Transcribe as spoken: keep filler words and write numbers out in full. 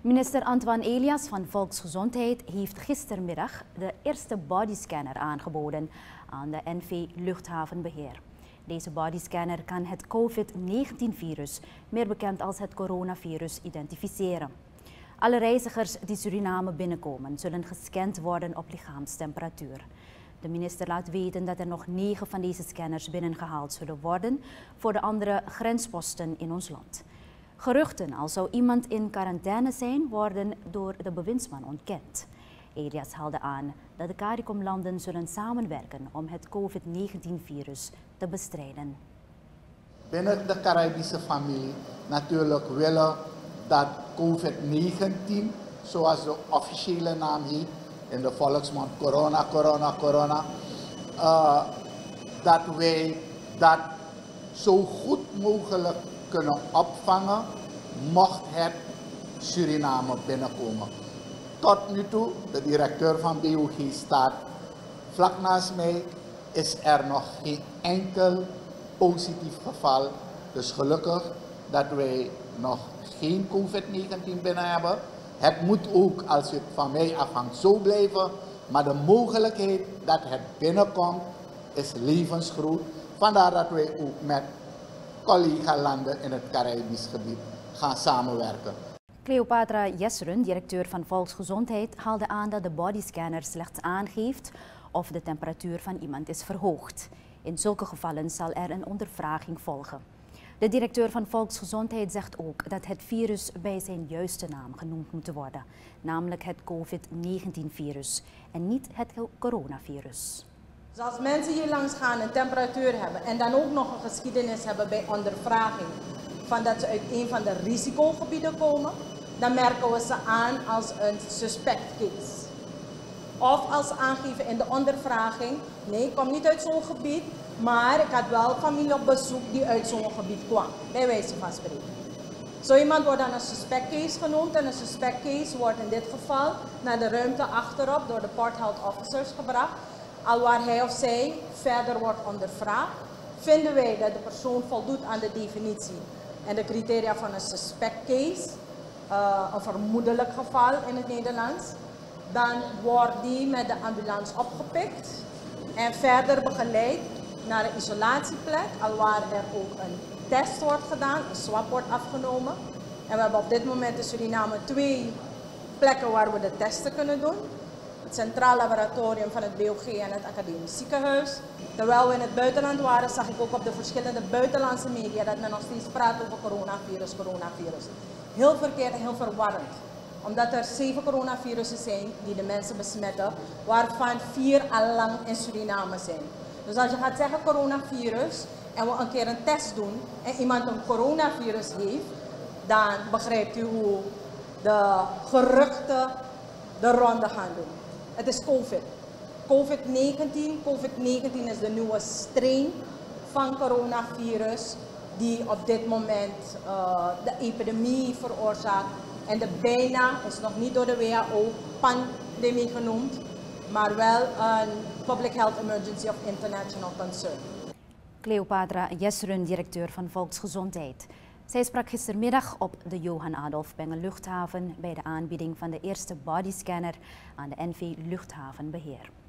Minister Antoine Elias van Volksgezondheid heeft gistermiddag de eerste bodyscanner aangeboden aan de N V Luchthavenbeheer. Deze bodyscanner kan het COVID negentien virus, meer bekend als het coronavirus, identificeren. Alle reizigers die Suriname binnenkomen zullen gescand worden op lichaamstemperatuur. De minister laat weten dat er nog negen van deze scanners binnengehaald zullen worden voor de andere grensposten in ons land. Geruchten al zou iemand in quarantaine zijn, worden door de bewindsman ontkend. Elias haalde aan dat de CARICOM-landen zullen samenwerken om het COVID negentien virus te bestrijden. Binnen de Caribische familie natuurlijk willen dat COVID negentien, zoals de officiële naam heet, in de volksmond corona, corona, corona, uh, dat wij dat zo goed mogelijk kunnen opvangen, mocht het Suriname binnenkomen. Tot nu toe, de directeur van B O G staat vlak naast mij, is er nog geen enkel positief geval. Dus gelukkig dat wij nog geen COVID negentien binnen hebben. Het moet ook, als het van mij afhangt, zo blijven. Maar de mogelijkheid dat het binnenkomt is levensgroot. Vandaar dat wij ook met collega-landen in het Caribisch gebied gaan samenwerken. Cleopatra Jesrun, directeur van Volksgezondheid, haalde aan dat de bodyscanner slechts aangeeft of de temperatuur van iemand is verhoogd. In zulke gevallen zal er een ondervraging volgen. De directeur van Volksgezondheid zegt ook dat het virus bij zijn juiste naam genoemd moet worden, namelijk het COVID negentien virus en niet het coronavirus. Dus als mensen hier langs gaan een temperatuur hebben en dan ook nog een geschiedenis hebben bij ondervraging van dat ze uit een van de risicogebieden komen, dan merken we ze aan als een suspect case. Of als aangeven in de ondervraging, nee, ik kom niet uit zo'n gebied, maar ik had wel familie op bezoek die uit zo'n gebied kwam, bij wijze van spreken. Zo iemand wordt dan een suspect case genoemd en een suspect case wordt in dit geval naar de ruimte achterop door de Port Health Officers gebracht, alwaar hij of zij verder wordt ondervraagd. Vinden wij dat de persoon voldoet aan de definitie en de criteria van een suspect case, uh, een vermoedelijk geval in het Nederlands, dan wordt die met de ambulance opgepikt en verder begeleid naar een isolatieplek, alwaar er ook een test wordt gedaan, een swab wordt afgenomen. En we hebben op dit moment in Suriname twee plekken waar we de testen kunnen doen. Het Centraal Laboratorium van het B O G en het Academisch Ziekenhuis. Terwijl we in het buitenland waren, zag ik ook op de verschillende buitenlandse media dat men nog steeds praat over coronavirus, coronavirus. Heel verkeerd en heel verwarrend. Omdat er zeven coronavirussen zijn die de mensen besmetten, waarvan vier al lang in Suriname zijn. Dus als je gaat zeggen coronavirus en we een keer een test doen en iemand een coronavirus heeft, dan begrijpt u hoe de geruchten de ronde gaan doen. Het is COVID. COVID negentien. COVID negentien is de nieuwe strain van coronavirus die op dit moment uh, de epidemie veroorzaakt. En de bijna is nog niet door de W H O pandemie genoemd, maar wel een Public Health Emergency of International Concern. Cleopatra Jesrun, directeur van Volksgezondheid. Zij sprak gistermiddag op de Johan Adolf Bengel luchthaven bij de aanbieding van de eerste bodyscanner aan de N V Luchthavenbeheer.